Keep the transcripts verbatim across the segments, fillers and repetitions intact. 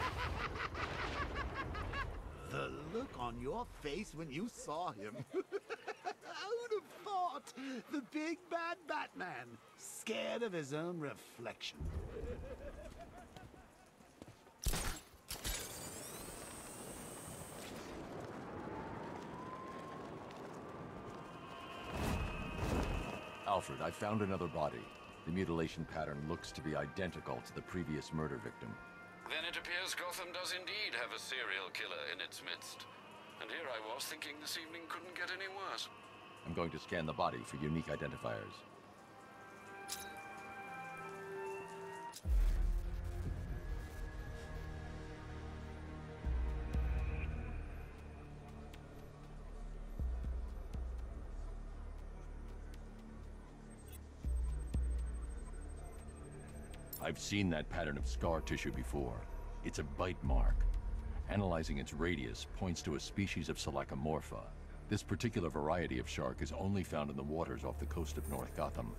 The look on your face when you saw him. Who'd have thought? The big bad Batman, scared of his own reflection. Alfred, I found another body. The mutilation pattern looks to be identical to the previous murder victim. Then it appears Gotham does indeed have a serial killer in its midst. And here I was thinking this evening couldn't get any worse. I'm going to scan the body for unique identifiers. I've seen that pattern of scar tissue before. It's a bite mark. Analyzing its radius points to a species of Selachomorpha. This particular variety of shark is only found in the waters off the coast of North Gotham.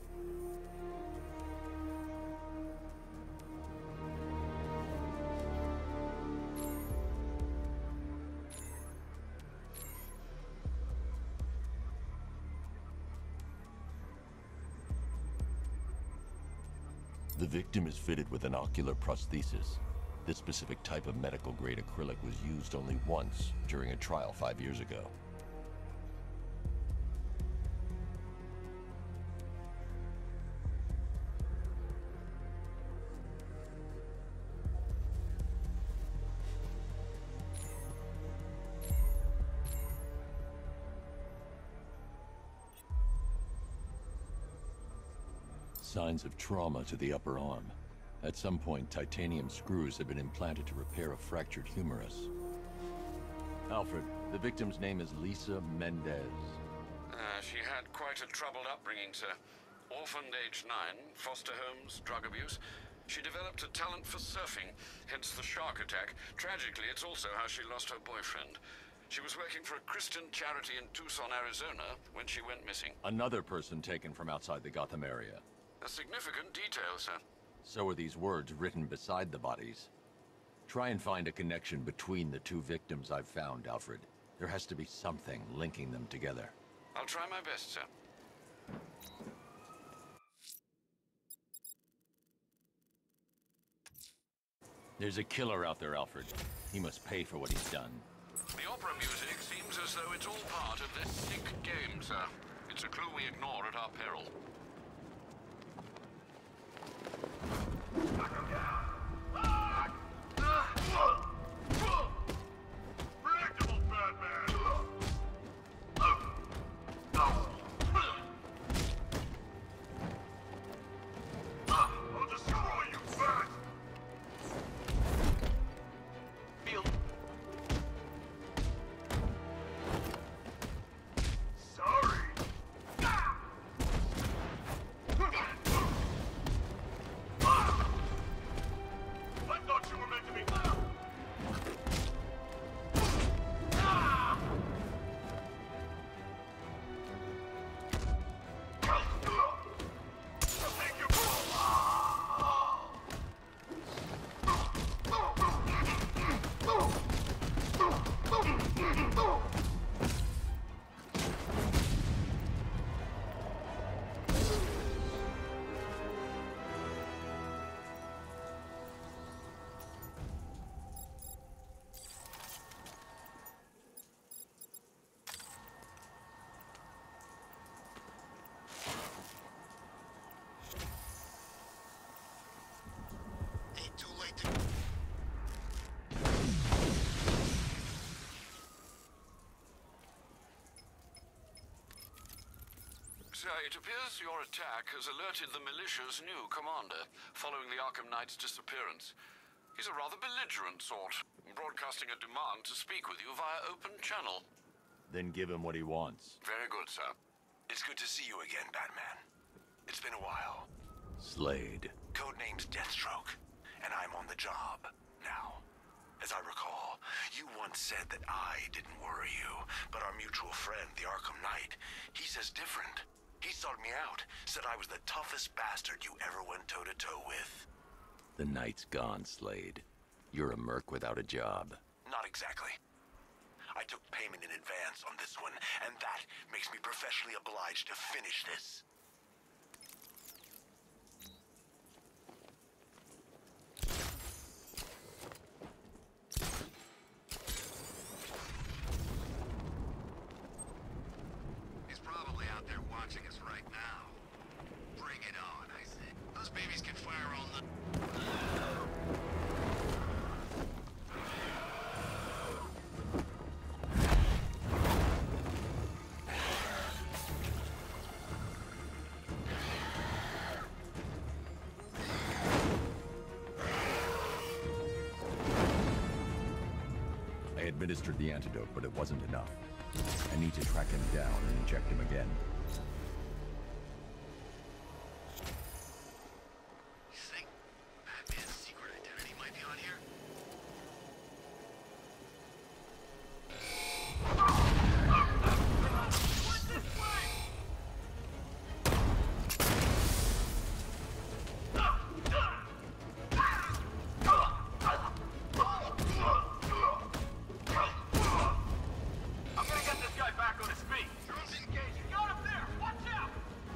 The victim is fitted with an ocular prosthesis. This specific type of medical-grade acrylic was used only once during a trial five years ago. Signs of trauma to the upper arm. At some point, titanium screws have been implanted to repair a fractured humerus. Alfred, the victim's name is Lisa Mendez. Uh, she had quite a troubled upbringing, sir. Orphaned age nine, foster homes, drug abuse. She developed a talent for surfing, hence the shark attack. Tragically, it's also how she lost her boyfriend. She was working for a Christian charity in Tucson, Arizona, when she went missing. Another person taken from outside the Gotham area. A significant detail, sir. So are these words written beside the bodies. Try and find a connection between the two victims I've found, Alfred. There has to be something linking them together. I'll try my best, sir. There's a killer out there, Alfred. He must pay for what he's done. The opera music seems as though it's all part of this sick game, sir. It's a clue we ignore at our peril. Predictable, Batman! I'll destroy you, Bat! Feel... Sorry! I thought you were meant to be... Take your too late to... Sir, it appears your attack has alerted the militia's new commander, following the Arkham Knight's disappearance. He's a rather belligerent sort, broadcasting a demand to speak with you via open channel. Then give him what he wants. Very good, sir. It's good to see you again, Batman. It's been a while. Slade. Codename's Deathstroke, and I'm on the job now. As I recall, you once said that I didn't worry you, but our mutual friend, the Arkham Knight, he says different. He sought me out, said I was the toughest bastard you ever went toe-to-toe with. The night's gone, Slade. You're a merc without a job. Not exactly. I took payment in advance on this one, and that makes me professionally obliged to finish this. He's probably out there watching us right now. Bring it on, I say. Those babies can fire all night. I administered the antidote, but it wasn't enough. I need to track him down and inject him again. You think Batman's secret identity might be on here? What's this way? I'm gonna get this guy back on his feet. Drone's engaged. You got him there. Watch out!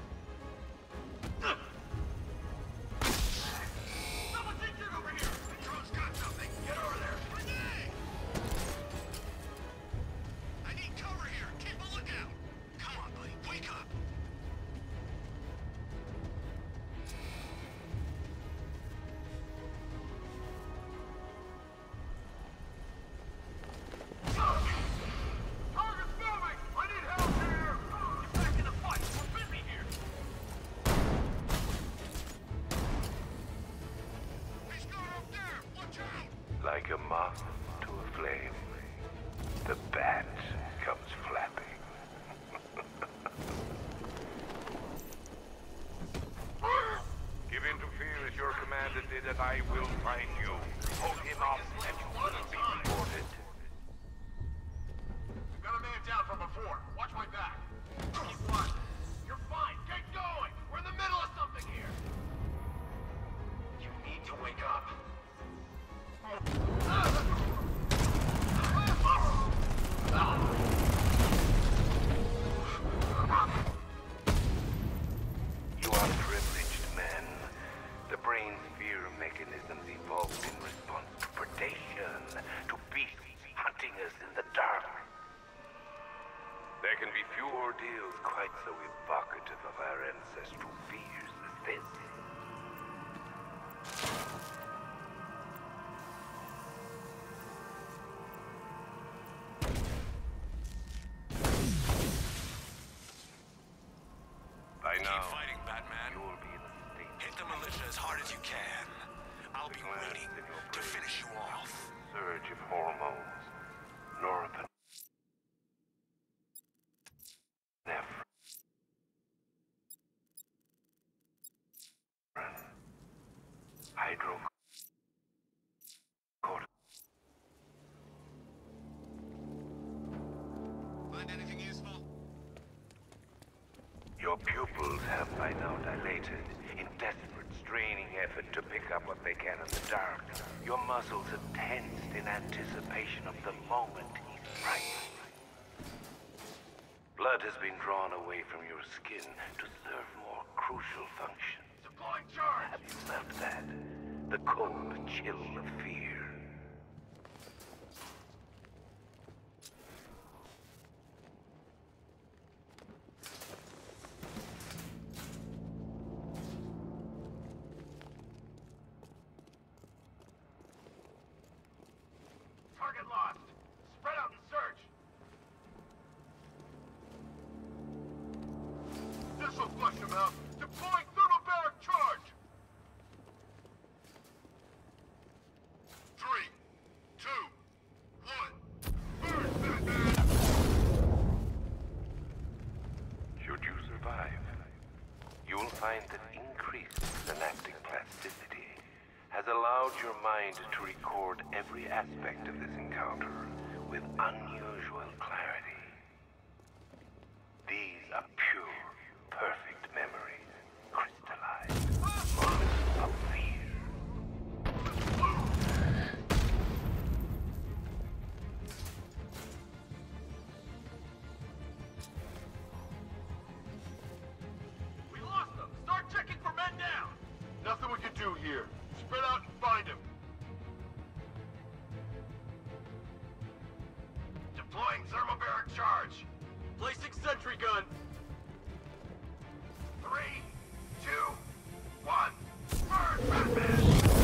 Someone's injured over here. The drone's got something. Get over there. Grenade! I need cover here. Keep a lookout. Come on, buddy. Wake up. Target's moving! I need help here! Get back in the fight! We're busy here! He's got up there! Watch out! Like a moth to a flame, the bat comes flapping. Give in to fear as your commander did, and I will find you. Hold him off, and you will be rewarded. We've got a man down from before. Watch my back. Keep watching. You're fine. Get going! We're in the middle of something here! You need to wake up. You are privileged men. The brain's fear mechanisms evolved in response to predation, to beasts hunting us in the dark. There can be few ordeals quite so evocative of our ancestral fears as this. By now, Keep fighting, Batman. you will be in a state Hit the militia as hard as you can. I'll be waiting to finish you off. surge of hormones, norepinephrine, hydrocortisone. Find anything useful? Your pupils have by now dilated in desperate, straining effort to pick up what they can in the dark. Your muscles are tensed in anticipation of the moment he strikes. Blood has been drawn away from your skin to serve more crucial functions. Deploying charge! Have you felt that? The cold chill of fear. Target lost. Spread out and search. This'll flush him out. Deploying thermobaric charge. Three, two, one. Burn, Batman! Should you survive, you'll find that increased synaptic plasticity has allowed your mind to record every aspect of this encounter with unusual clarity. These are pure, perfect memories, crystallized moments of fear. Thermobaric charge. Placing sentry gun. Three, two, one. Burn, Batman!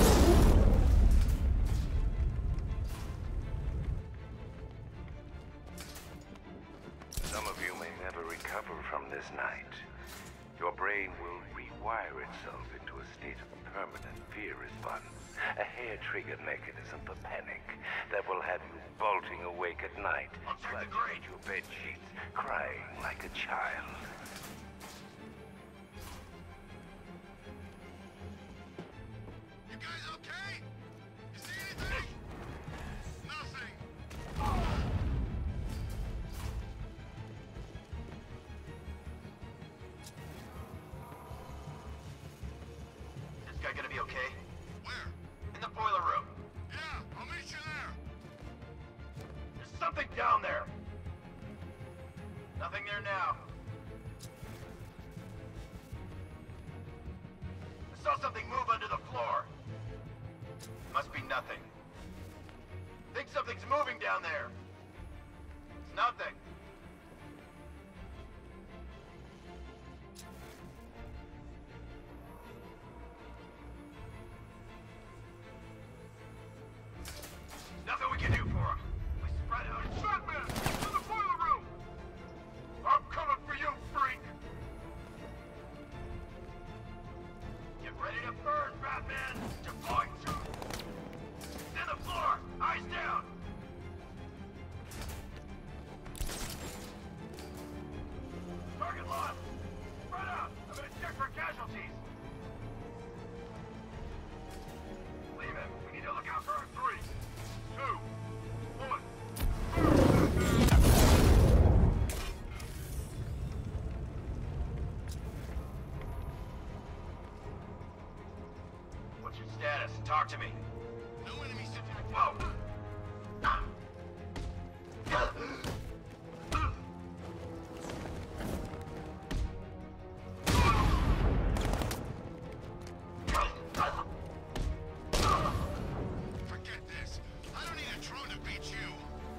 Some of you may never recover from this night. Your brain will rewire itself into a state of permanent fear response. A hair-triggered mechanism for panic that will have you bolting awake at night, I'll check the clutching grate. at your bed sheets, crying like a child. You guys okay? You see anything? Nothing. This guy gonna be okay? Where? In the boiler room. Yeah, I'll meet you there. There's something down there. Nothing there now. I saw something move under the floor. Must be nothing. Think something's moving down there. It's nothing. Nothing we can do for him. We spread out. Batman! To the boiler room! I'm coming for you, freak! Get ready to burn, Batman! Deploying to... In the floor! Eyes down! Target lost! Spread out! I'm gonna check for casualties! Leave him. We need to look out for our three. Two, one. What's your status? Talk to me. No enemies detected. Whoa. Forget this. I don't need a drone to beat you.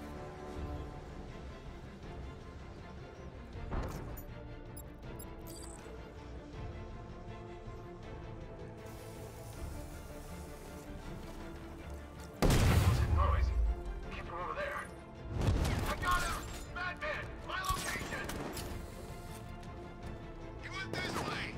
What's that noise? Came from over there. I got him! Madman! My location! He went this way!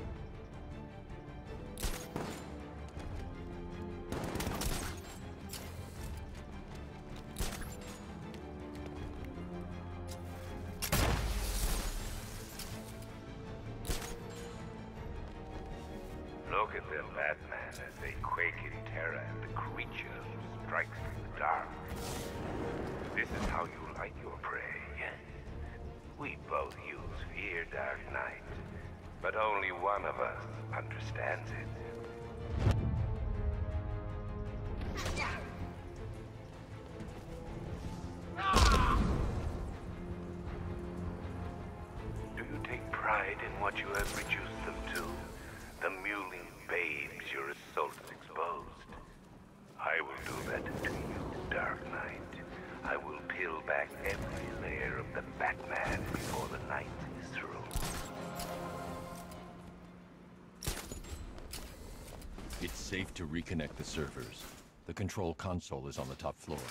Look at them, Batman, as they quake in terror at the creature who strikes from the dark. This is how you like your prey, yes? We both use fear, Dark Knight, but only one of us understands it. Do you take pride in what you have reduced them to? The mewling babes your assaults exposed. I will do that to you, Dark Knight. I will peel back every layer of the Batman before the night is through. It's safe to reconnect the servers. The control console is on the top floor.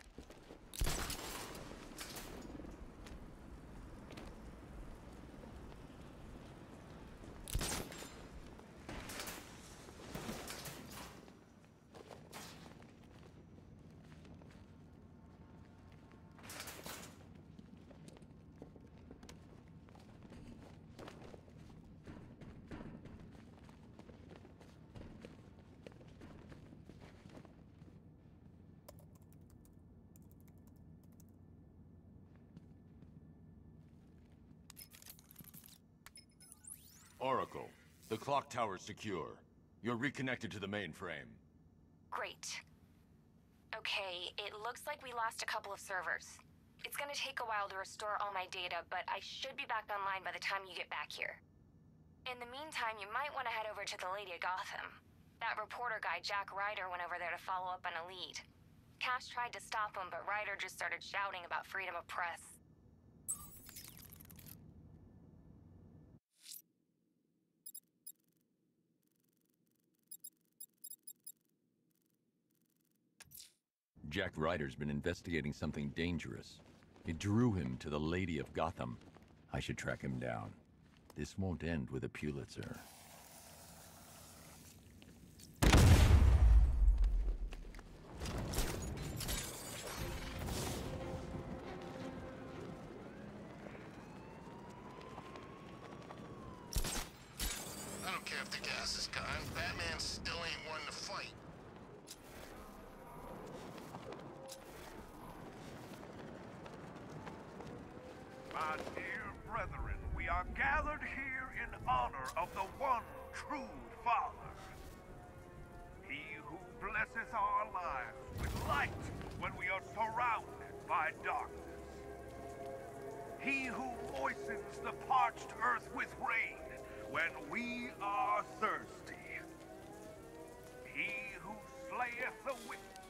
Oracle, the clock tower's secure. You're reconnected to the mainframe. Great. Okay, it looks like we lost a couple of servers. It's gonna take a while to restore all my data, but I should be back online by the time you get back here. In the meantime, you might want to head over to the Lady of Gotham. That reporter guy, Jack Ryder, went over there to follow up on a lead. Cash tried to stop him, but Ryder just started shouting about freedom of press. Jack Ryder's been investigating something dangerous. It drew him to the Lady of Gotham. I should track him down. This won't end with a Pulitzer. I don't care if the gas is gone. Batman still ain't one to fight. My dear brethren, we are gathered here in honor of the one true Father. He who blesses our lives with light when we are surrounded by darkness. He who moistens the parched earth with rain when we are thirsty. He who slayeth the wicked.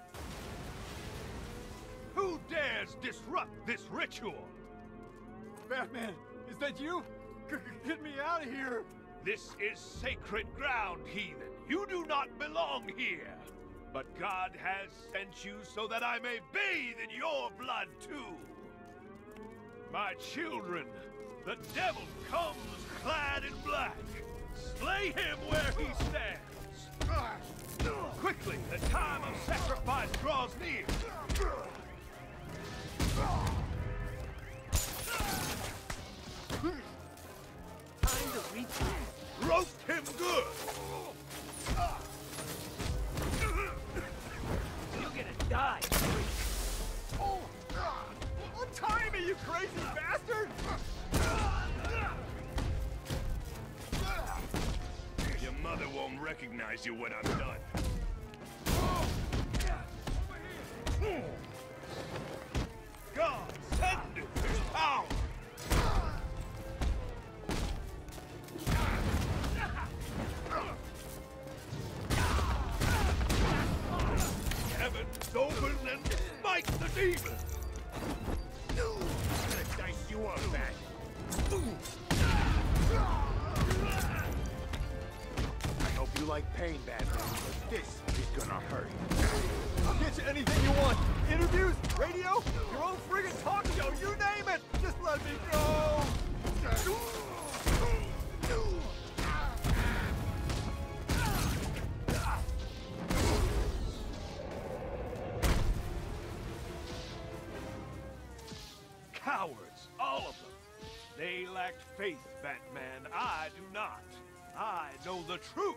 Who dares disrupt this ritual? Batman, is that you? G get me out of here! This is sacred ground, heathen. You do not belong here. But God has sent you so that I may bathe in your blood too. My children, the devil comes clad in black. Slay him where he stands. Quickly, the time of sacrifice draws near. Time to reach. Roast him good! You're gonna die! Oh! Untie me, you crazy bastard! Your mother won't recognize you when I'm done. God, send it his power! Heavens open and smite the demon! I'm gonna dice you up, Bat. I hope you like pain, Batman, but this is gonna hurt. I'll get you anything you want. Interviews, radio, your own friggin' talk show, you name it! Just let me go! Cowards, all of them. They lacked faith, Batman. I do not. I know the truth.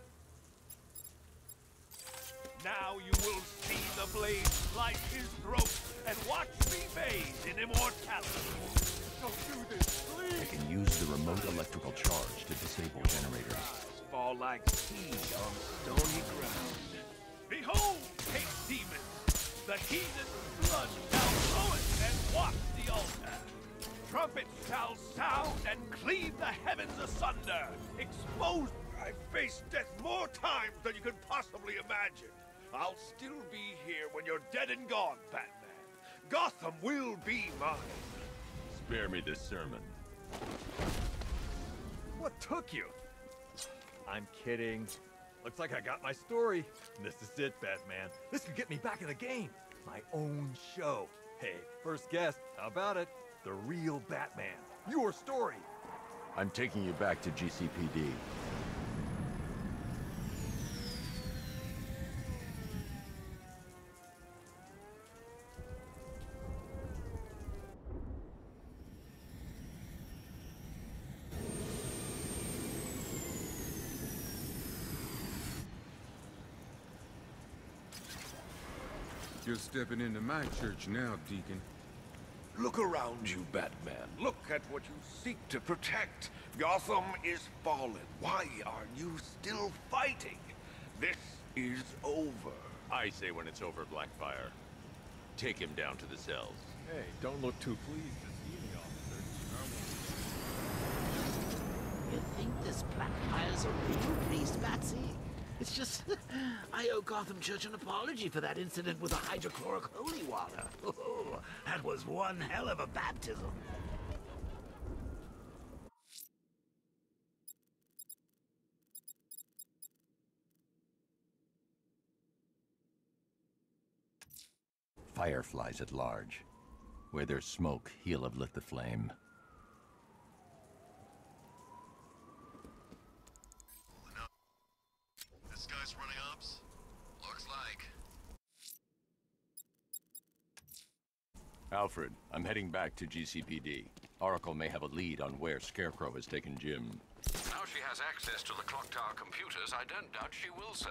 Now you will see the blade slice his throat and watch me bathe in immortality. Don't do this, please! I can use the remote electrical charge to disable generators. Fall like seed on stony ground. Behold, hate demons! The heathen blood shall flow it and wash the altar. Trumpets shall sound and cleave the heavens asunder. Exposed, I face death more times than you can possibly imagine. I'll still be here when you're dead and gone, Batman. Gotham will be mine. Spare me this sermon. What took you? I'm kidding. Looks like I got my story. This is it, Batman. This could get me back in the game. My own show. Hey, first guest, how about it? The real Batman. Your story. I'm taking you back to G C P D. You're stepping into my church now, Deacon. Look around you, Batman. Look at what you seek to protect. Gotham is fallen. Why are you still fighting? This is over. I say when it's over, Blackfire. Take him down to the cells. Hey, don't look too pleased to see me, officer. You think this Blackfire's a real priest, Batsy? It's just, I owe Gotham Church an apology for that incident with the hydrochloric holy water. Oh, that was one hell of a baptism. fireflies at large. Where there's smoke, he'll have lit the flame. This guy's running ops? Looks like. Alfred, I'm heading back to G C P D. Oracle may have a lead on where Scarecrow has taken Jim. Now she has access to the clock tower computers, I don't doubt she will, sir.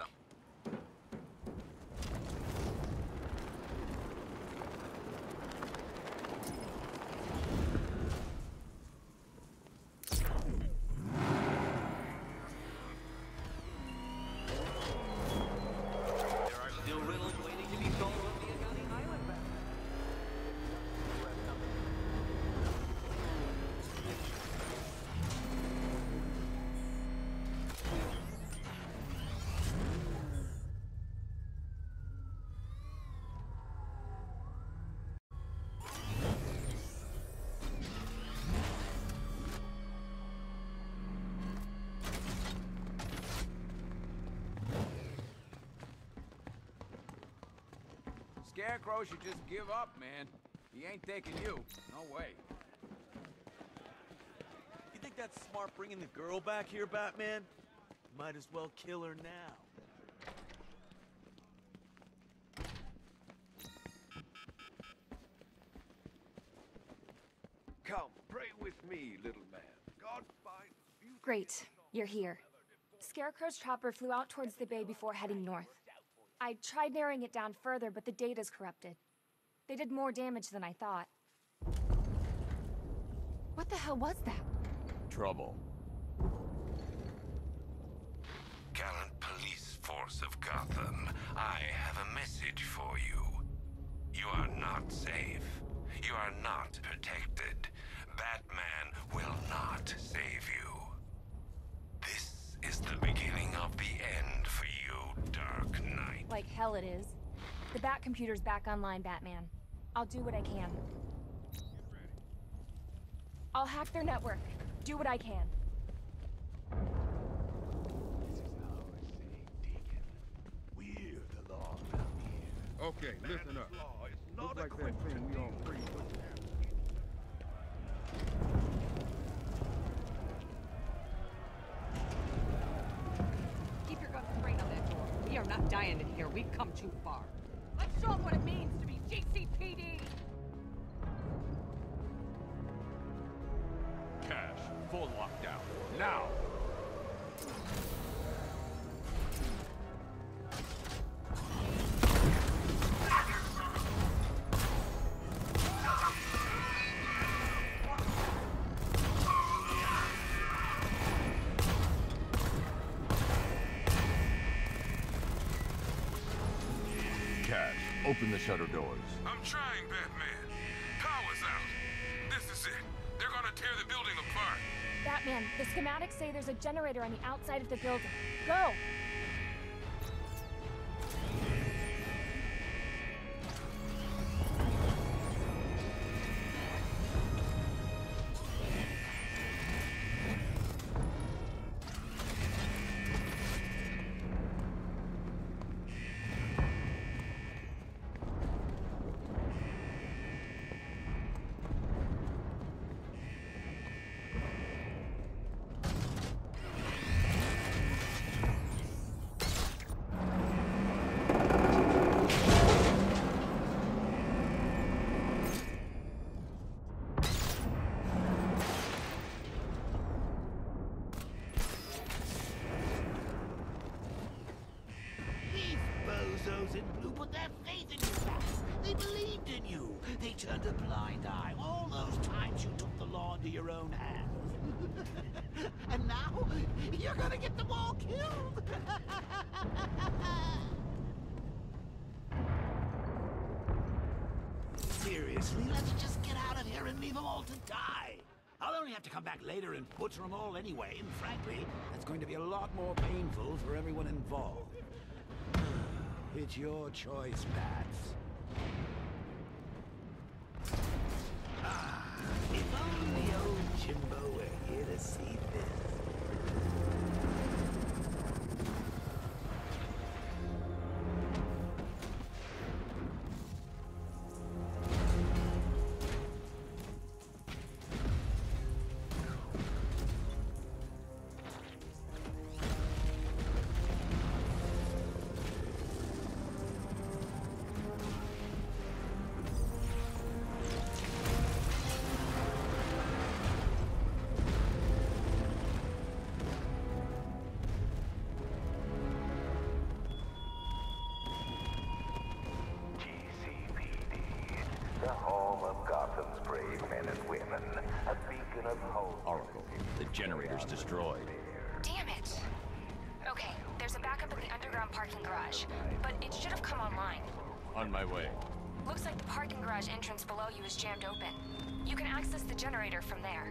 Scarecrow should just give up, man. He ain't taking you. No way. You think that's smart bringing the girl back here, Batman? Might as well kill her now. Come, pray with me, little man. God finds beauty. Great, you're here. Scarecrow's chopper flew out towards the bay before heading north. I tried narrowing it down further, but the data's corrupted. They did more damage than I thought. What the hell was that? Trouble. Gallant police force of Gotham, I have a message for you. You are not safe. You are not protected. Batman will not save you. This is the beginning of the end for you, Dark Knight. Like hell it is. The Bat computer's back online, Batman. I'll do what I can. I'll hack their network. Do what I can. This is how I say, Deacon. We're the law around here. Okay, listen up. Law is not Looks like that equipped thing to we all deal free. with them. Keep your guns straight on that door. We are not dying in here. We've come too far. Let's show them what it means to be G C P D! Cash, full lockdown. Now! Cash, open the shutter doors. I'm trying, Batman. Power's out. This is it. They're gonna tear the building apart. Batman, the schematics say there's a generator on the outside of the building. Go! These bozos in blue put their faith in you, Bats. They believed in you. They turned a blind eye all those times you took the law into your own hands. And now, you're gonna get them all killed. Seriously, let's just get out of here and leave them all to die. I'll only have to come back later and butcher them all anyway, and frankly, that's going to be a lot more painful for everyone involved. It's your choice, Bats. Ah, if only old Jimbo were here to see this. the home of Gotham's brave men and women, a beacon of hope. Oracle, the generator's destroyed. Damn it. Okay, there's a backup in the underground parking garage, but it should have come online. On my way. Looks like the parking garage entrance below you is jammed open. You can access the generator from there.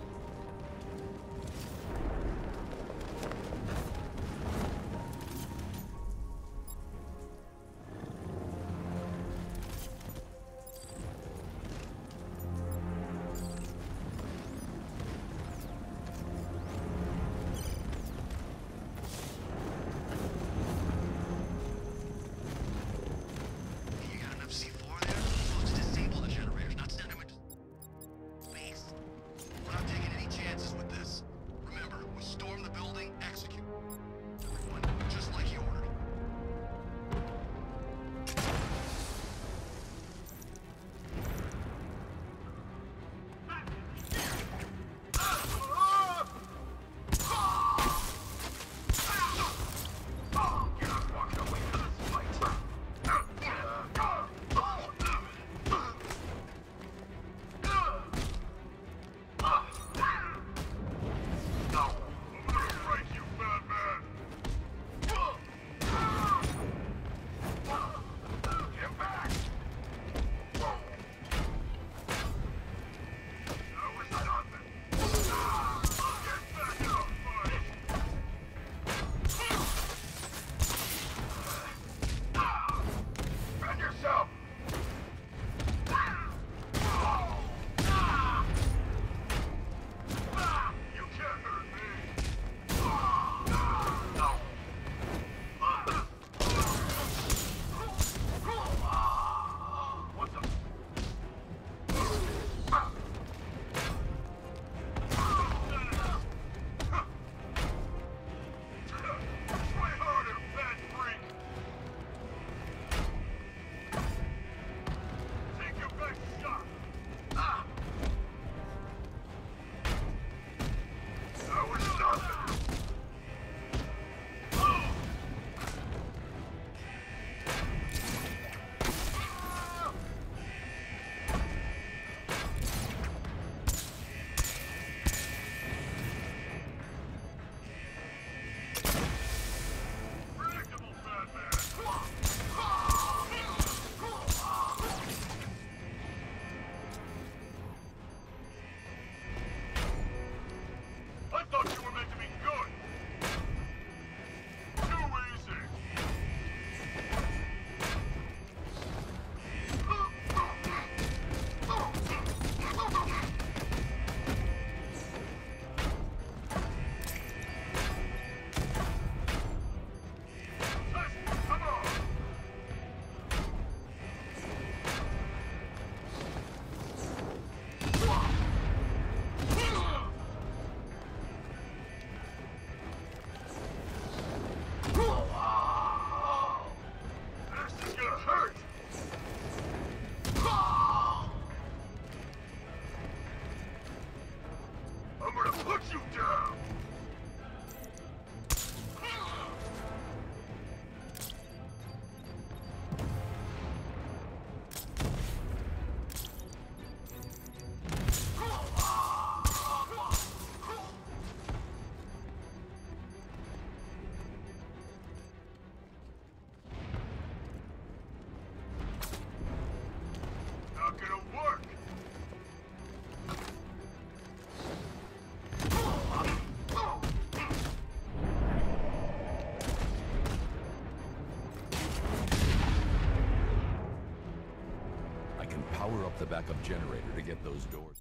Power up the backup generator to get those doors.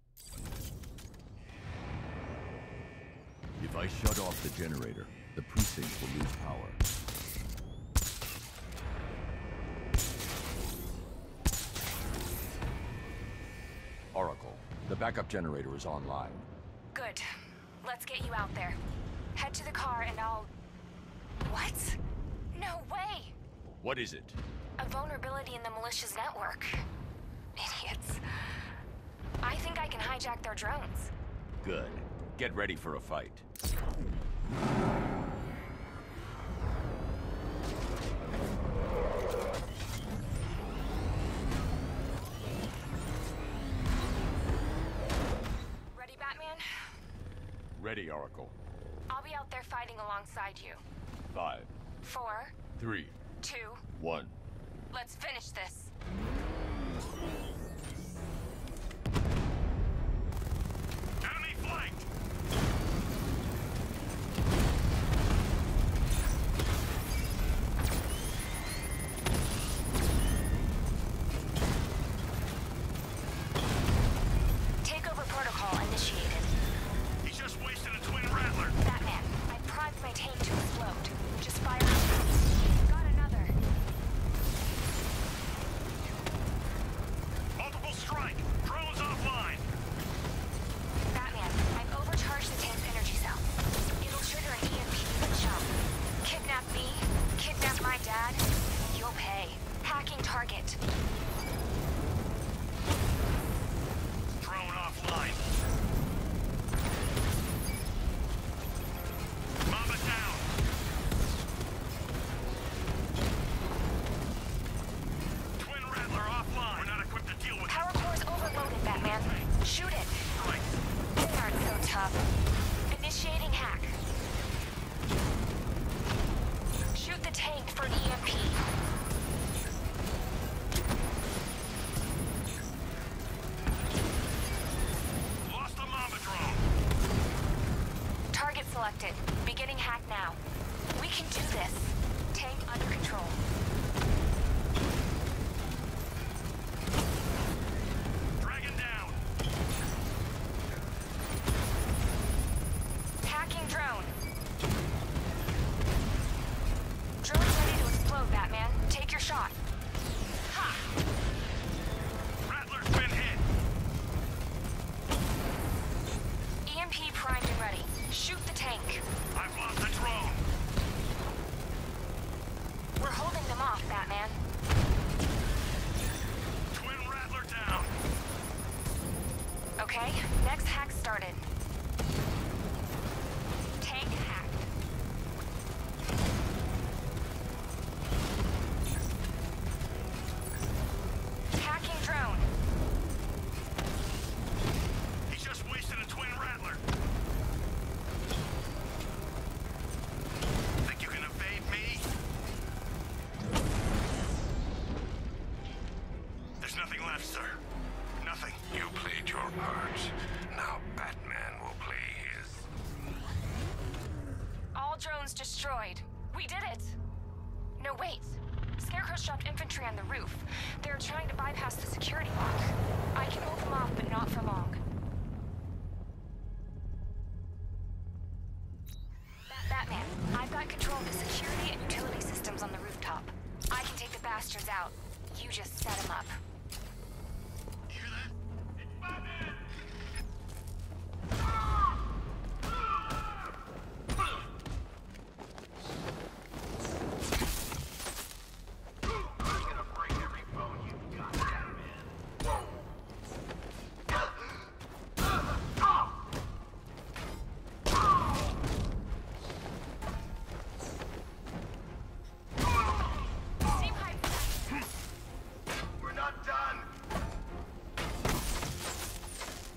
If I shut off the generator, the precinct will lose power. Oracle, the backup generator is online. Good. Let's get you out there. Head to the car and I'll... What? No way! What is it? A vulnerability in the militia's network. Idiots. I think I can hijack their drones. Good. Get ready for a fight. Ready, Oracle. I'll be out there fighting alongside you. Five, Four, three, two, one. let's finish this. Enemy flanked! Takeover protocol initiated. He just wasted a twin rattler. Batman, I primed my tank to explode. Just fire. Got another. Multiple strike. Drones offline. Batman, I've overcharged the tank's energy cell. It'll trigger an E M P with a jump. Kidnap me, kidnap my dad. You'll pay. Hacking target. Drone offline. Mama down. Twin rattler offline. We're not equipped to deal with Power core's overloaded, Batman. Shoot it. Right. They aren't so tough. Initiating hack. Shoot the tank for E M P. Lost the Mama drone. Target selected. Beginning hack now. We can do this. Tank under control. Dragon down. Hacking drone. Drone's ready to explode, Batman. Take your shot. Ha! Rattler's been hit. E M P primed and ready. Shoot the tank. I've lost the drone. We're holding them off, Batman. Twin rattler down. Okay, next hack started. Tank hacked. Hacking drone. He just wasted a twin rattler. Think you can evade me? There's nothing left, sir. Nothing. You played your part. Now Batman will play his. All drones destroyed. We did it! No, wait. Scarecrows dropped infantry on the roof. They're trying to bypass the security lock. I can hold them off, but not for long. Ba- Batman, I've got control of the security and utility systems on the rooftop. I can take the bastards out. You just set them up. You hear that? It's Batman! I'm gonna break every bone you've got, Batman. Same height. We're not done.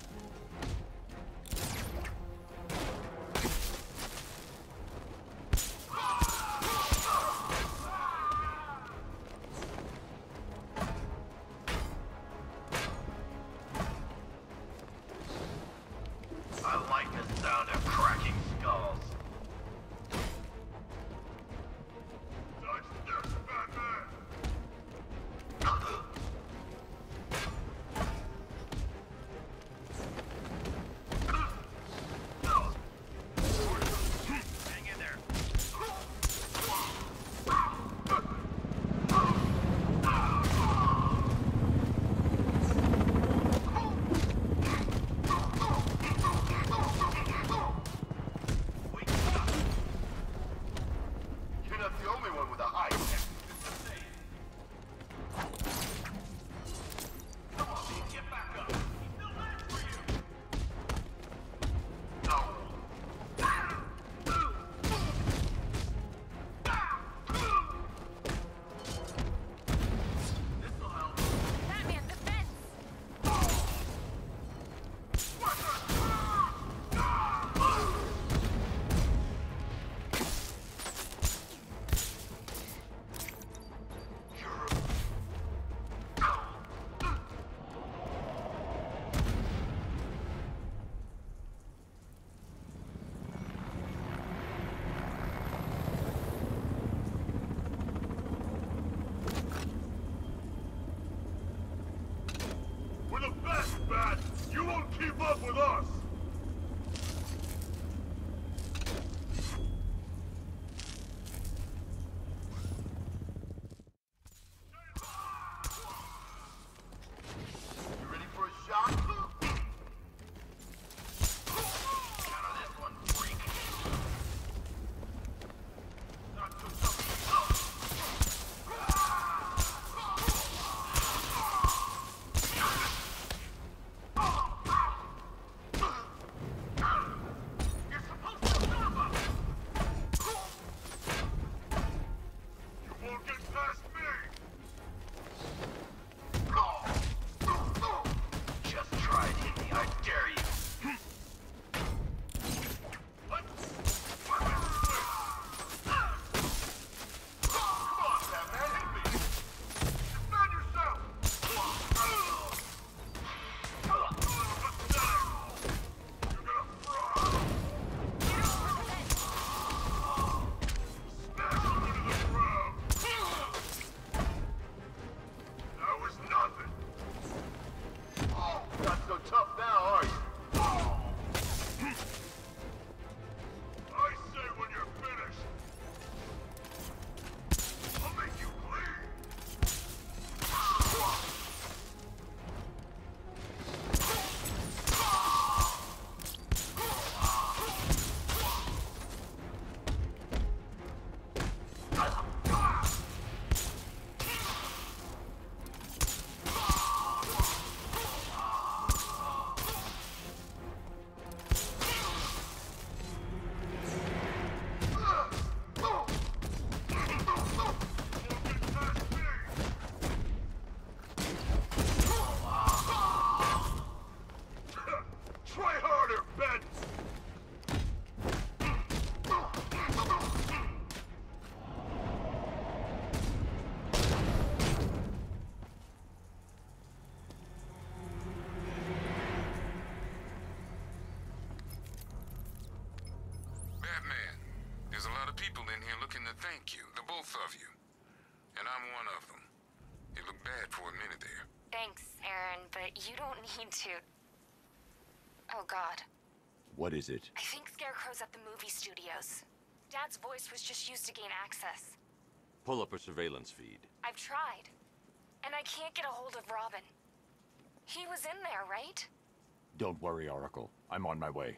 but you don't need to. Oh, God. What is it? I think Scarecrow's at the movie studios. Dad's voice was just used to gain access. Pull up a surveillance feed. I've tried. And I can't get a hold of Robin. He was in there, right? Don't worry, Oracle. I'm on my way.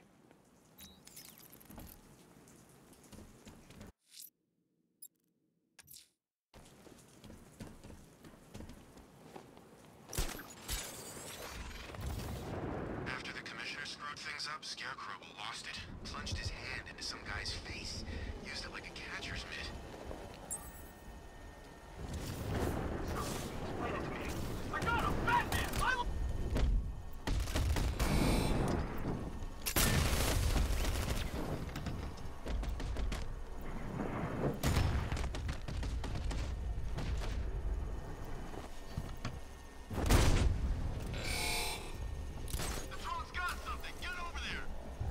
After the commissioner screwed things up, Scarecrow lost it. Plunged his hand into some guy's face. Used it like a catcher's mitt. Explain it to me. I got him! Batman! I will... The drone's got something! Get over there!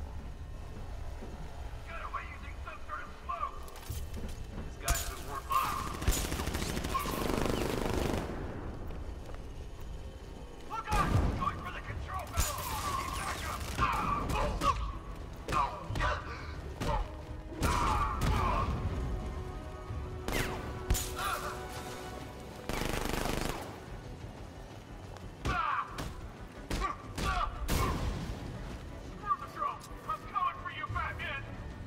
Got away using some sort of smoke! This guy's been working. Look out! Going for the control panel! He's back up! Ah! Oh, look! No! Yes! Whoa! Ah! Ah! Ah! Ah! Screw the drone! I'm coming for you, Batman!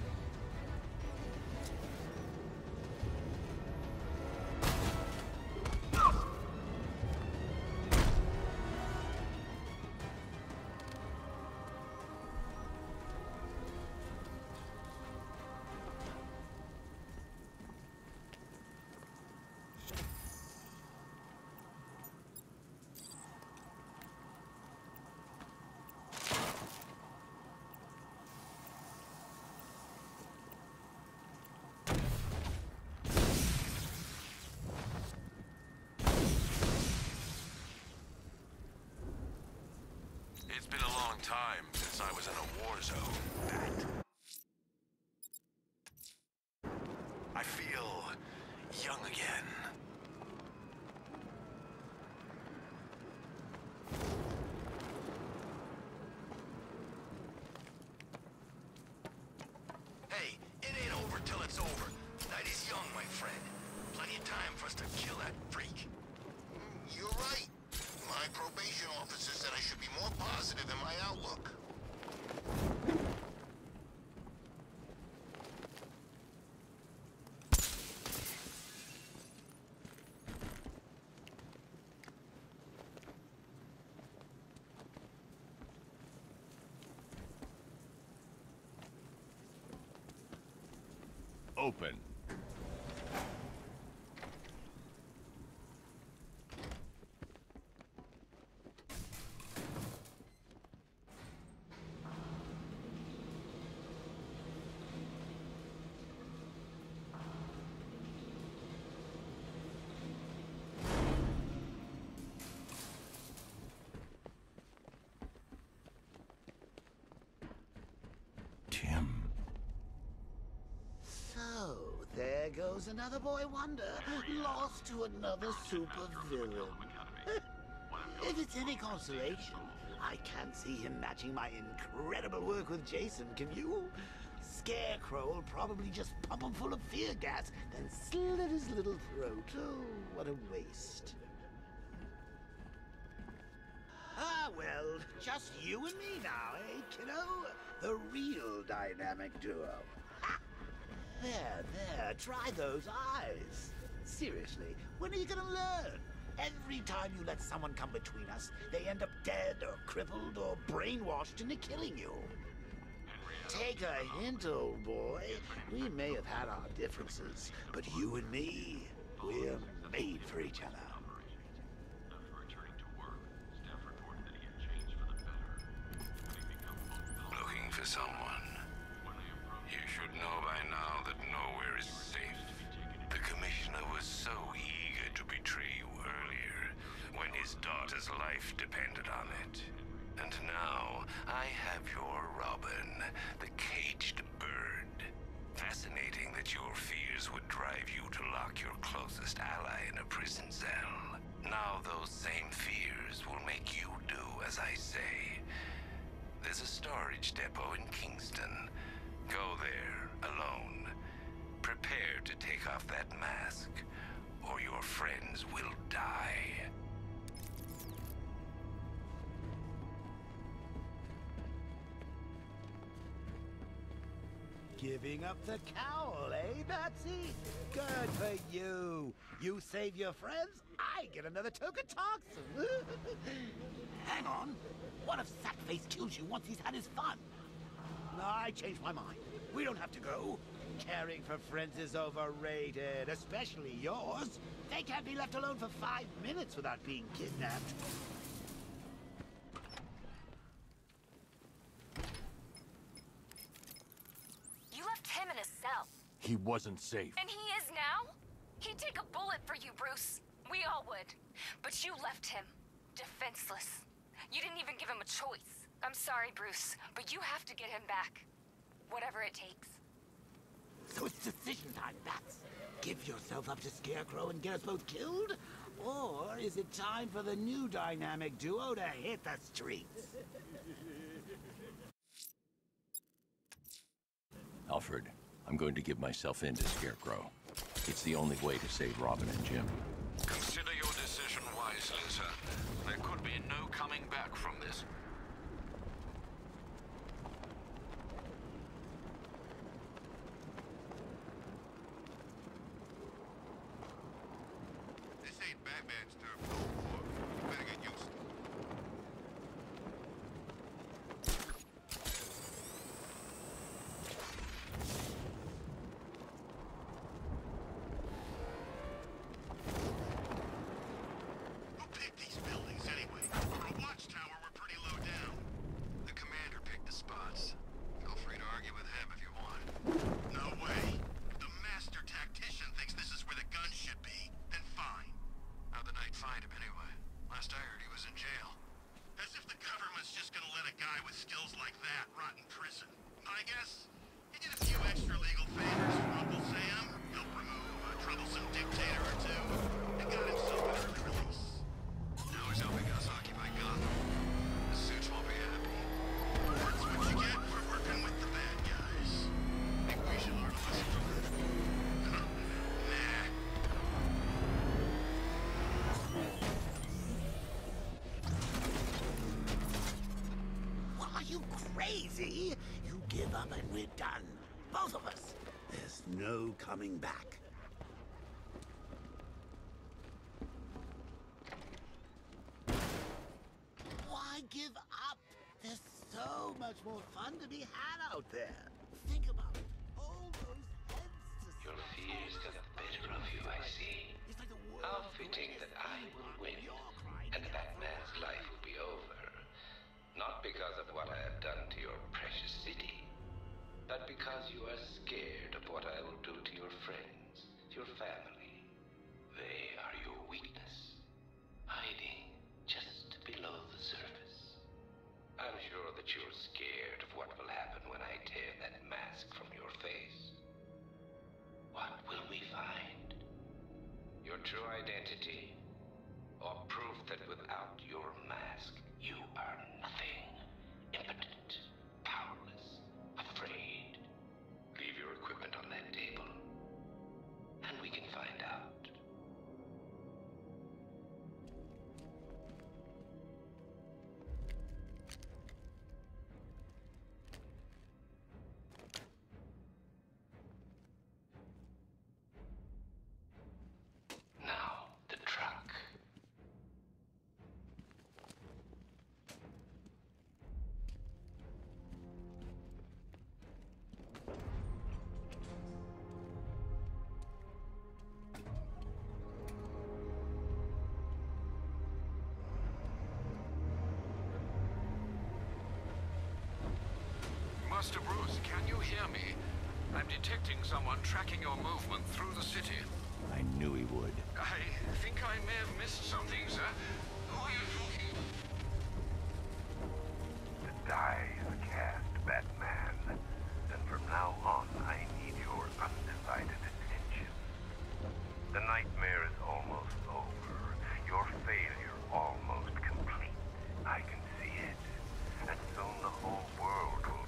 It's been a long time since I was in a war zone. I feel young again. Hey, it ain't over till it's over. Night is young, my friend. Plenty of time for us to kill that freak. You're right. My probation officer said I should be more positive in my outlook. Open. Tim. So, there goes another boy wonder, lost to another super villain. If it's any consolation, I can't see him matching my incredible work with Jason, can you? Scarecrow will probably just pump him full of fear gas, then slit his little throat. Oh, what a waste. Ah, well, just you and me now, eh, kiddo? The real dynamic duo. Ha! There, there, try those eyes. Seriously, when are you gonna learn? Every time you let someone come between us, they end up dead or crippled or brainwashed into killing you. Take a hint, old boy. We may have had our differences, but you and me, we're made for each other. Looking for someone. You should know by now that nowhere is safe. The commissioner was so eager to betray you earlier, when his daughter's life depended on it. And now, I have your Robin, the caged bird. Fascinating that your fears would drive you to lock your closest ally in a prison cell. Now those same fears will make you do baggage depot in Kingston. Go there, alone. Prepare to take off that mask, or your friends will die. Giving up the cowl, eh, Batsy? Good for you. You save your friends, I get another token toxin. Hang on. What if Sackface kills you once he's had his fun? I changed my mind. We don't have to go. Caring for friends is overrated, especially yours. They can't be left alone for five minutes without being kidnapped. You left him in a cell. He wasn't safe. And he is now? He'd take a bullet for you, Bruce. We all would. But you left him defenseless. You didn't even give him a choice. I'm sorry, Bruce, but you have to get him back. Whatever it takes. So it's decision time, Bats. Give yourself up to Scarecrow and get us both killed? Or is it time for the new dynamic duo to hit the streets? Alfred, I'm going to give myself in to Scarecrow. It's the only way to save Robin and Jim. Consider your decision wisely, sir. There could be no coming back from this. This ain't Batman's turf no more. You better get used to it. Who picked these buildings anyway? For a watchtower, we're pretty low down. The commander picked the spots. Feel free to argue with him if you want. No way. The master tactician thinks this is where the guns should be. Then fine. How'd the Knight find him anyway? Last I heard he was in jail. As if the government's just gonna let a guy with skills like that rot in prison. I guess he did a few extra legal favors for Uncle Sam. Helped remove a troublesome dictator or two. And got himself an early release. Now he's helping us occupy Gotham. The suits won't be happy. That's what you get for working with the bad guys. Think we should learn a lesson from them? Nah. What, are you crazy? You give up and we're done. Both of us. There's no coming back. Why give up? There's so much more fun to be had out there. Think about it. All those heads to Your fears get the better of you, I see. It's like the world. How fitting that I will win, and Batman's life will be over. Not because of what I have done to your precious city, but because you are scared of what I will do to your friends, your family. They are your weakness, hiding just below the surface. I'm sure that you're scared of what will happen when I tear that mask from your face. What will we find? Your true identity, or proof that without your mask, you are nothing. Impotent, powerless, afraid. Leave your equipment on that table, and we can find out. Now, the truck. Master Bruce, can you hear me? I'm detecting someone tracking your movement through the city. I knew he would. I think I may have missed something, sir. Who are you talking to? The die is cast, Batman. And from now on, I need your undivided attention. The nightmare is almost over. Your failure almost complete. I can see it. And soon the whole world will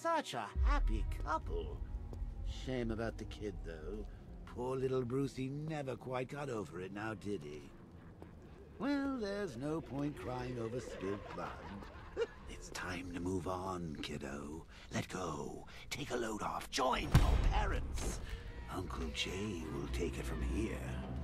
such a happy couple. Shame about the kid, though. Poor little Brucey never quite got over it now, did he? Well, there's no point crying over spilled blood. It's time to move on, kiddo. Let go. Take a load off. Join your parents. Uncle Jay will take it from here.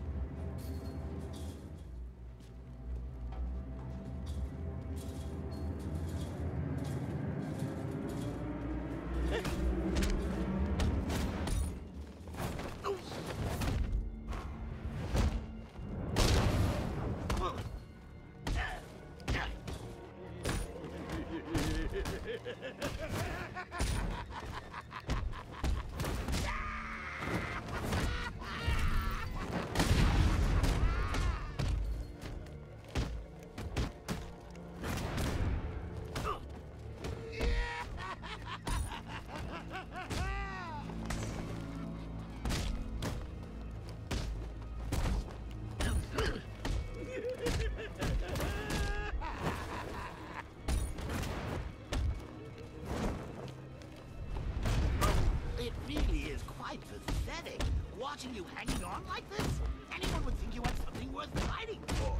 Watching you hanging on like this? Anyone would think you had something worth fighting for.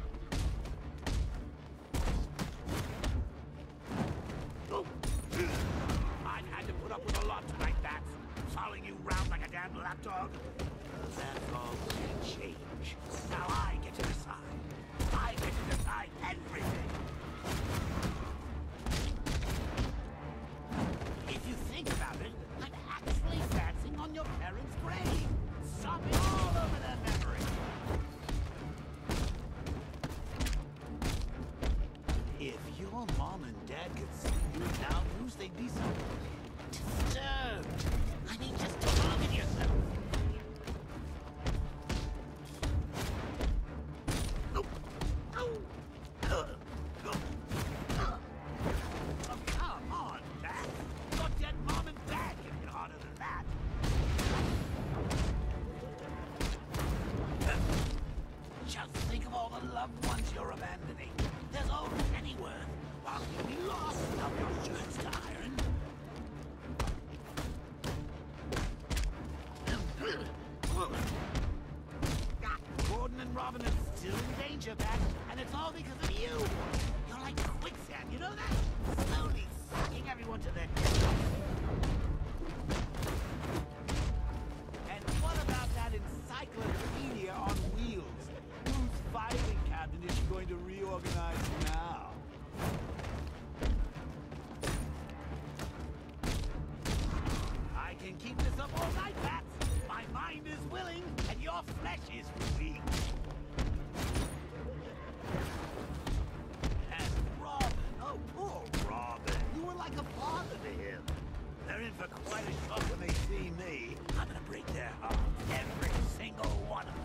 Oh. I've had to put up with a lot tonight, Bats. Following you round like a damn lapdog. That's all gonna change. Now I get to decide. I get to decide everything. If you think about it, I'm actually dancing on your parents' grave. Stomping all over their memory. If your mom and dad could see you now, Bruce, they'd be so disturbed. I mean, just look at yourself. Oh, oh, uh, oh, uh. Oh, come on, Dad. Your dead mom and dad can hit harder than that. Just think of all the loved ones you're abandoning. There's old Pennyworth, while you'll be lost without your shirts to iron. Gordan and Robin are still in danger, Bat, and it's all because of you. You're like quicksand, you know that? Slowly sucking everyone to their death. And what about that encyclopedia on wheels? Whose filing cabinet is she going to reorganize now? I can keep this up all night, Bats. My mind is willing, and your flesh is weak. And Robin, oh poor Robin. You were like a father to him. They're in for quite a shock when they see me. I'm gonna break their hearts, every single one of them.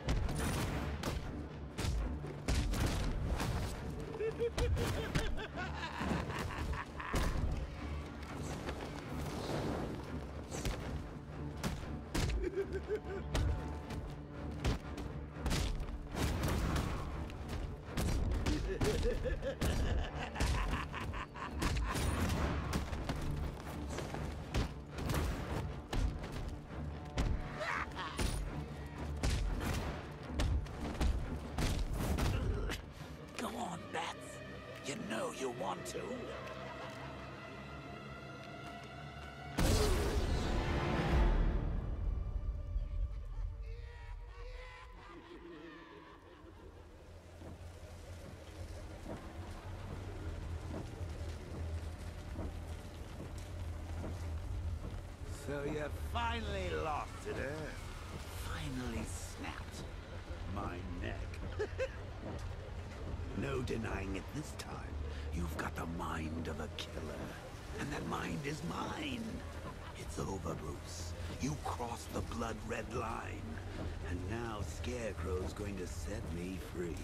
Go on, Bats. You know you want to. So you finally lost it, eh? Finally snapped my neck. No denying it this time. You've got the mind of a killer. And that mind is mine. It's over, Bruce. You crossed the blood-red line. And now Scarecrow's going to set me free.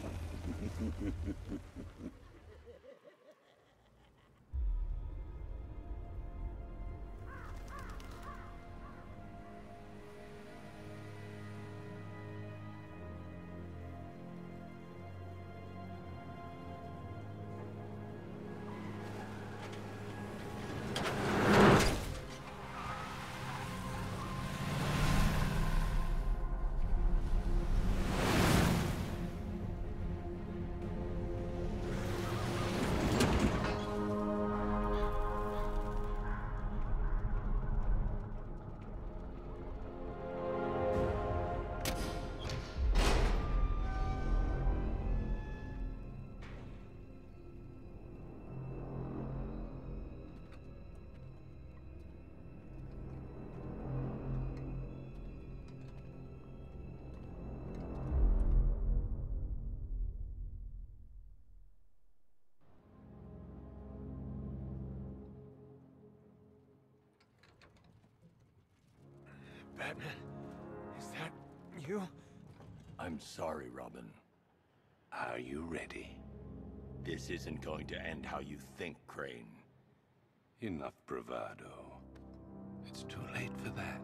you? I'm sorry, Robin. Are you ready? This isn't going to end how you think, Crane. Enough bravado. It's too late for that.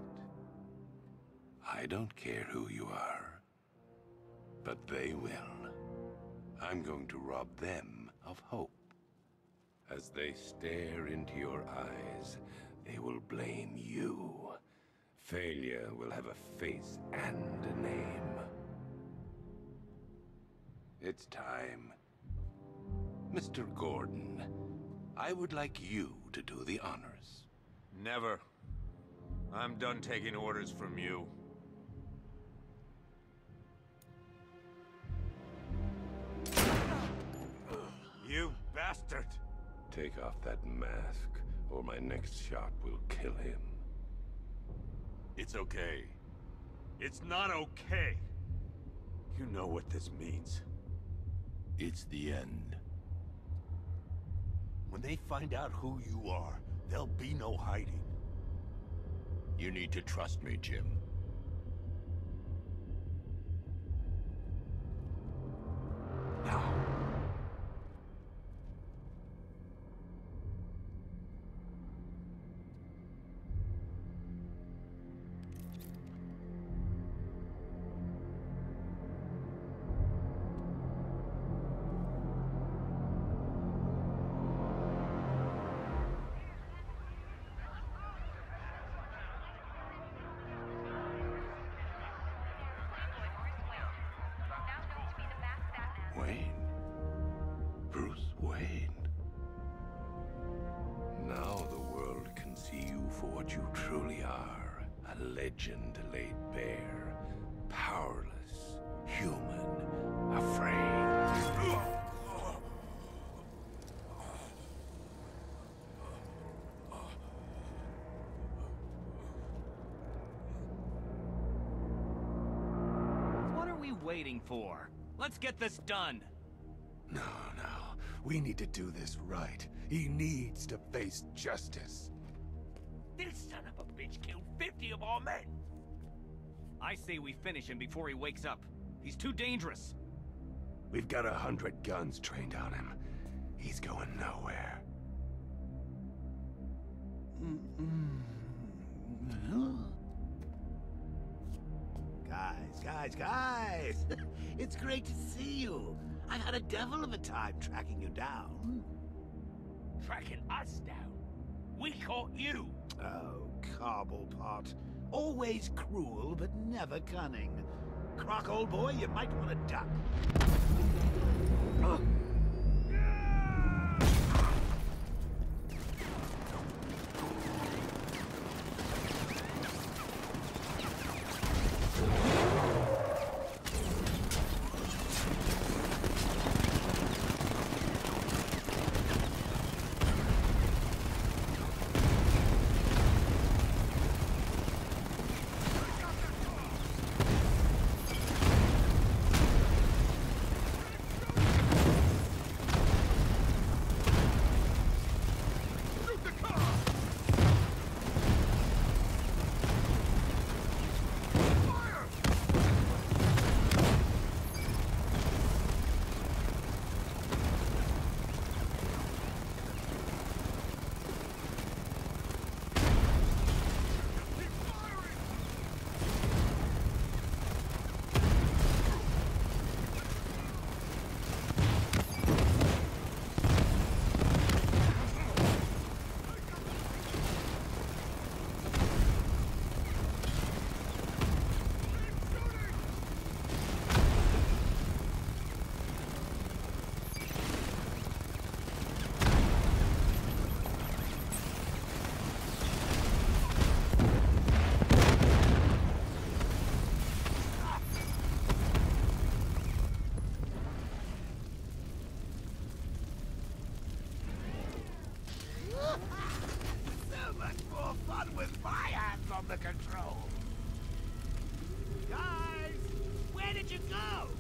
I don't care who you are, but they will. I'm going to rob them of hope. As they stare into your eyes, they will blame you. Failure will have a face and a name. It's time. Mister Gordan, I would like you to do the honors. Never. I'm done taking orders from you. You bastard! Take off that mask, or my next shot will kill him. It's okay. It's not okay. You know what this means. It's the end. When they find out who you are, there'll be no hiding. You need to trust me, Jim. Now. Wayne. Bruce Wayne. Now the world can see you for what you truly are. A legend laid bare. Powerless. Human. Afraid. What are we waiting for? Let's get this done! No, no. We need to do this right. He needs to face justice. This son of a bitch killed fifty of our men! I say we finish him before he wakes up. He's too dangerous. We've got a hundred guns trained on him. He's going nowhere. Guys, guys, guys! It's great to see you. I've had a devil of a time tracking you down. Tracking us down? We caught you! Oh, Cobblepot. Always cruel, but never cunning. Croc, old boy, you might want to duck. Oh. The control. Guys, where did you go?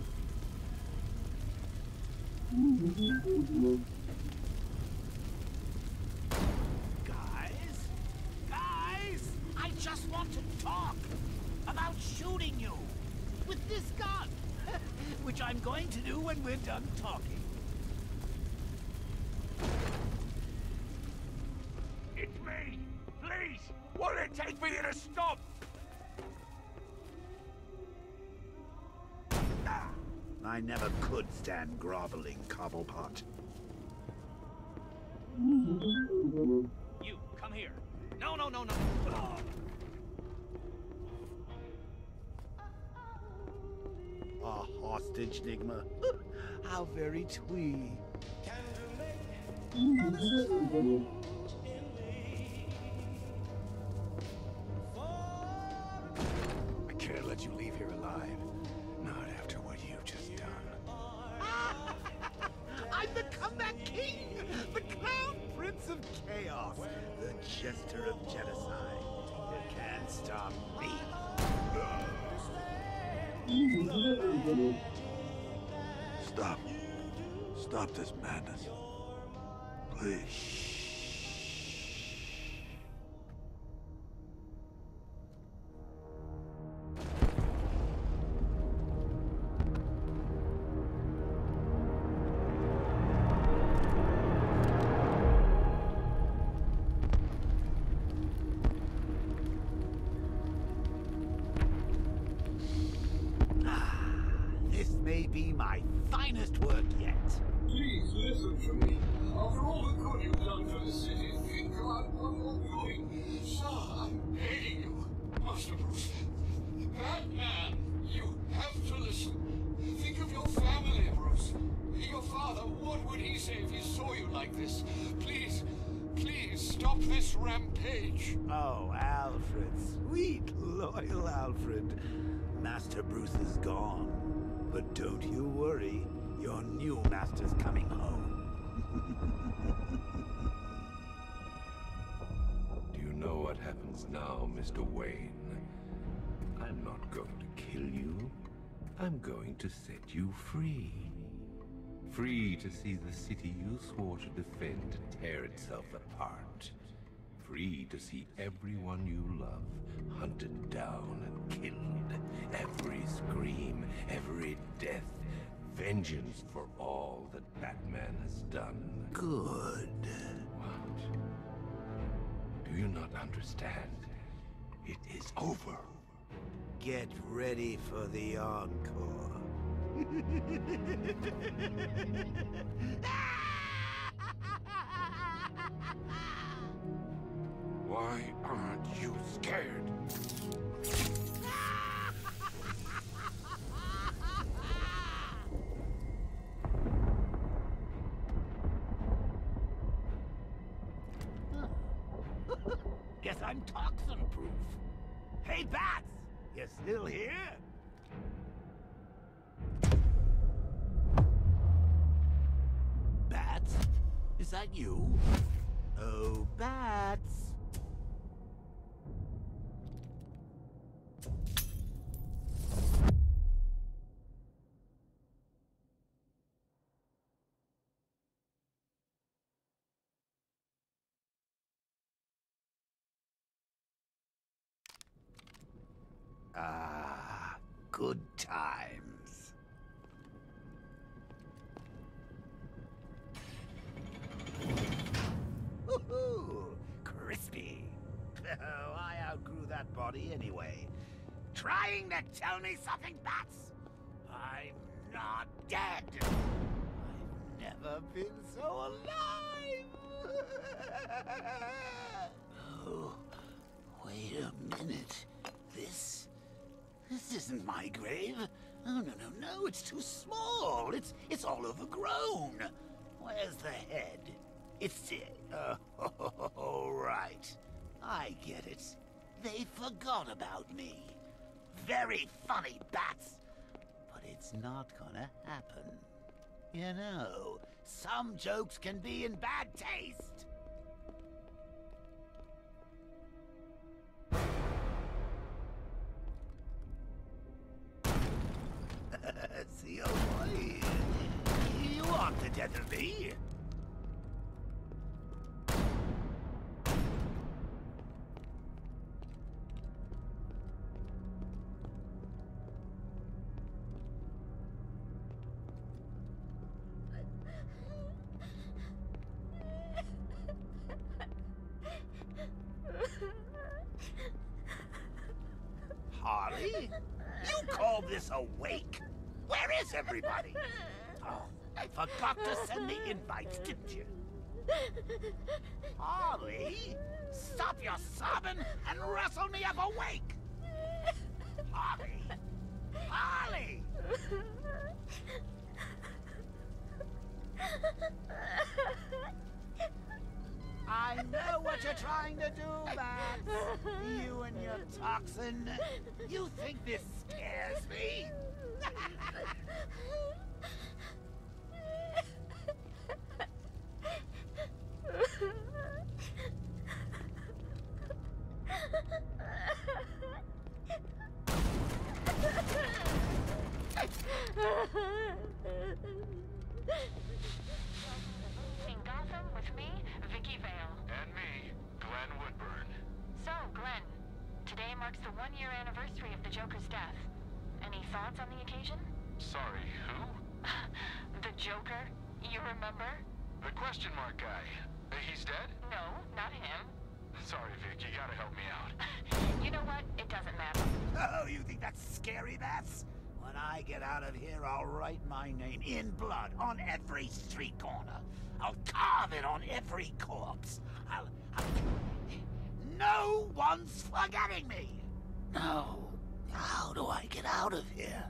Guys? Guys? I just want to talk about shooting you. this gun. Which I'm going to do when we're done talking. It's me! Please! What'll it take for you to stop? I never could stand groveling, Cobblepot. You, come here. No, no, no, no. Oh. A hostage, Nigma. How very twee. I can't let you leave here alive. Not after what you've just done. I'm the comeback king! The clown prince of chaos! The jester of genocide. You can't stop me. Stop. Stop this madness. Please. Be my finest work yet. Please listen to me. After all the good you've done for the city, think about what you're doing. Sir, I'm begging you. Master Bruce, Batman, you have to listen. Think of your family, Bruce. Your father, what would he say if he saw you like this? Please, please stop this rampage. Oh, Alfred, sweet, loyal Alfred. Master Bruce is gone. But don't you worry, your new master's coming home. Do you know what happens now, Mister Wayne? I'm not going to kill you. I'm going to set you free. Free to see the city you swore to defend tear itself apart. Free to see everyone you love hunted down and killed. Every scream, every death. Vengeance for all that Batman has done. Good. What? Do you not understand? It is over. Get ready for the encore. Why aren't you scared? Guess I'm toxin-proof. Hey, Bats! You still here? Bats? Is that you? Oh, Bats! Ah, good times. Woohoo! Crispy. Oh, I outgrew that body anyway. Trying to tell me something, Bats? I'm not dead. I've never been so alive. Oh, wait a minute. This... This isn't my grave. Oh, no, no, no, it's too small. It's it's all overgrown. Where's the head? It's it. Uh, oh, right. I get it. They forgot about me. Very funny, Bats. But it's not gonna happen. You know, some jokes can be in bad taste. See, oh boy, you aren't the death of me. Really? You call this a wake? Where is everybody? Oh, I forgot to send the invites, didn't you? Harley, stop your sobbing and wrestle me up a wake! Harley! Harley! I know what you're trying to do, Max. You and your toxin. You think this scares me? In Gotham with me, Vicky Vale. And me, Glenn Woodburn. So, Glenn, today marks the one-year anniversary of the Joker's death. Any thoughts on the occasion? Sorry, who? The Joker, you remember? The question mark guy. Uh, He's dead? No, not him. Sorry, Vic, you gotta help me out. You know what? It doesn't matter. Oh, you think that's scary, Bats? When I get out of here, I'll write my name in blood on every street corner. I'll carve it on every corpse. I'll... I'll... No one's forgetting me! No. How do I get out of here?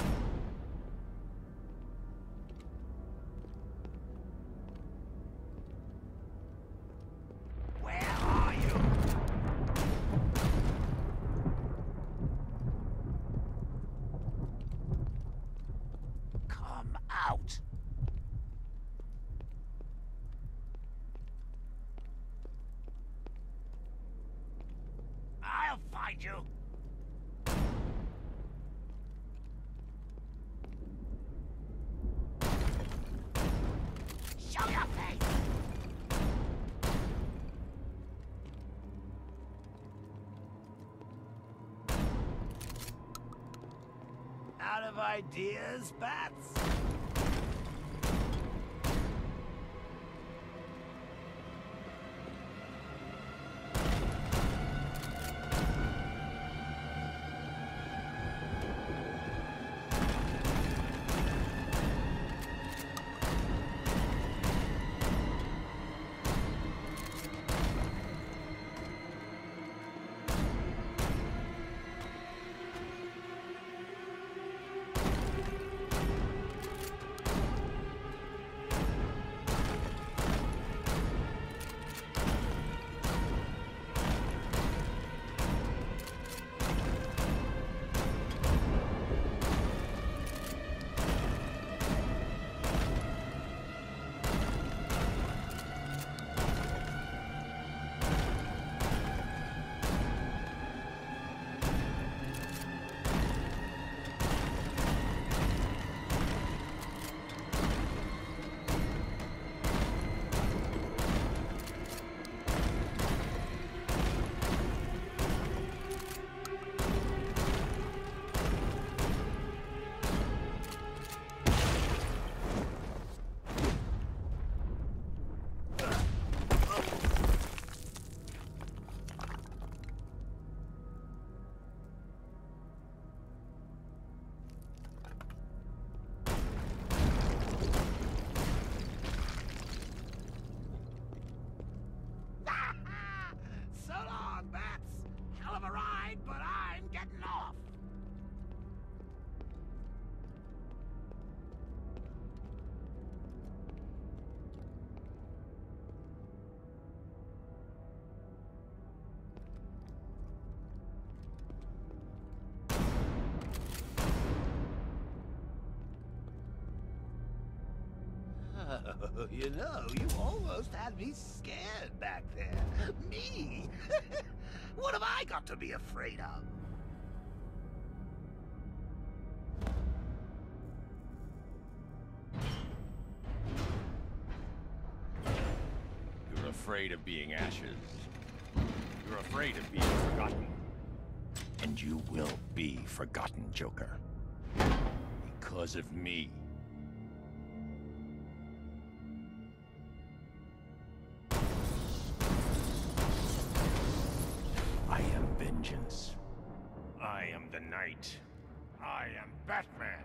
Where are you? Come out. I'll find you. Show your face. Out of ideas, Bats? Oh, you know, you almost had me scared back there. Me? What have I got to be afraid of? You're afraid of being ashes. You're afraid of being forgotten. And you will be forgotten, Joker. Because of me. I am vengeance. I am am the Knight. I am Batman.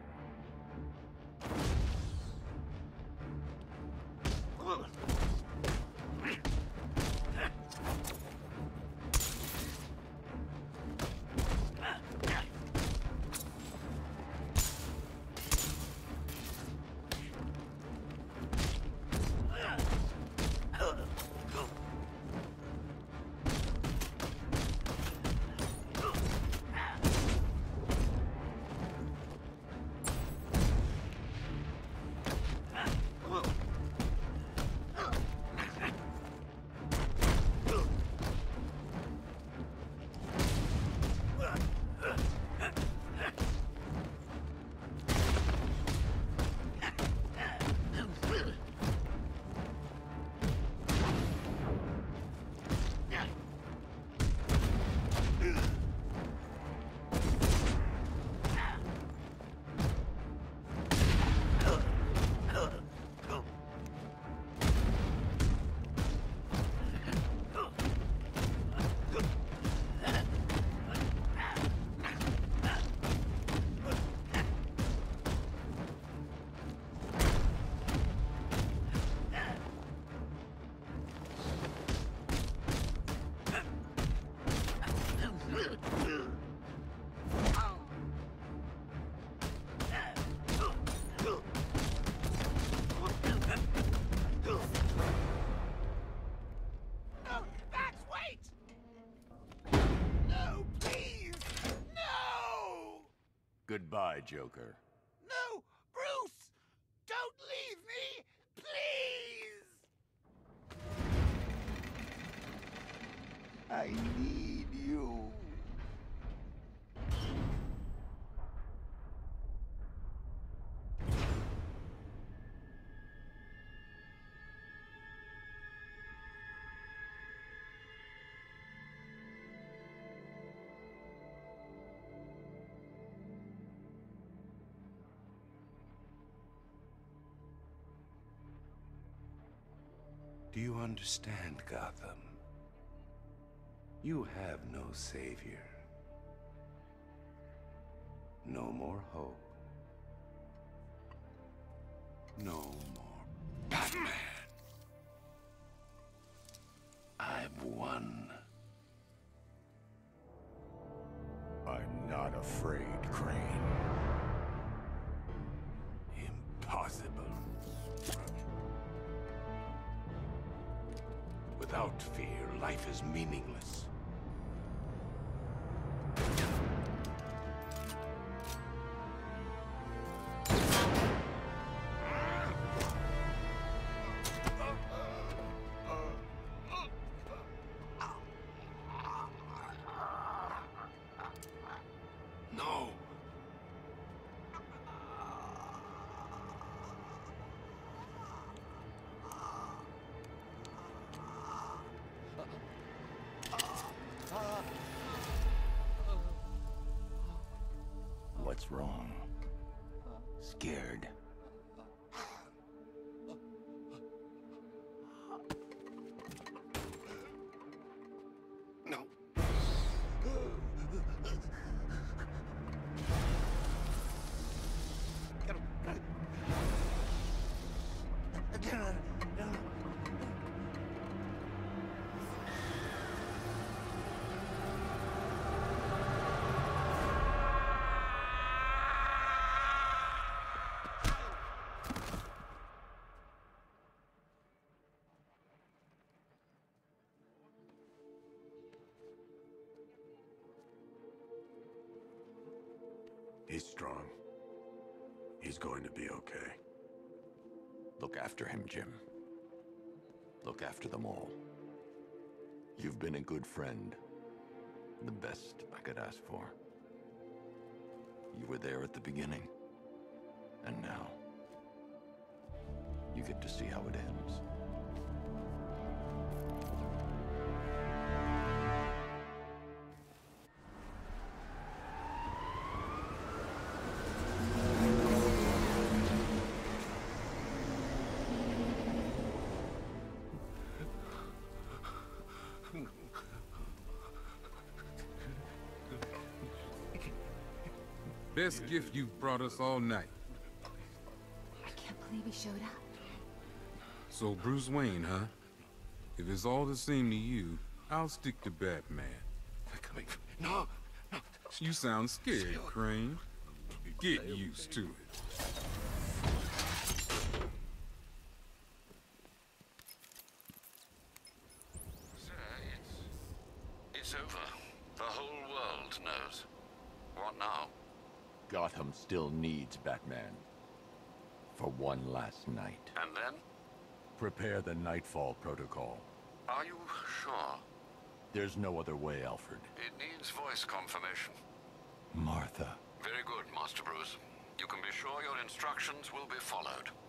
Goodbye, Joker. No! Bruce! Don't leave me! Please! I need you. Do you understand, Gotham? You have no savior. No more hope. No more Batman. I've won. I'm not afraid, Crane. Impossible. Without fear, life is meaningless. No. What's wrong? Scared? No. He's strong. He's going to be okay. Look after him, Jim. Look after them all. You've been a good friend. The best I could ask for. You were there at the beginning. And now, you get to see how it ends. Best gift you've brought us all night. I can't believe he showed up. So Bruce Wayne, huh? If it's all the same to you, I'll stick to Batman. Coming. No, no. You sound scared, Crane. Get used to it. Sir, it's... it's over. The whole world knows. What now? Gotham still needs Batman. For one last night. And then? Prepare the Knightfall Protocol. Are you sure? There's no other way, Alfred. It needs voice confirmation. Martha. Very good, Master Bruce. You can be sure your instructions will be followed.